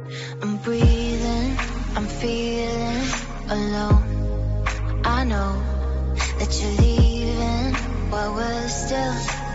I'm breathing, I'm feeling alone. I know that you're leaving while we're still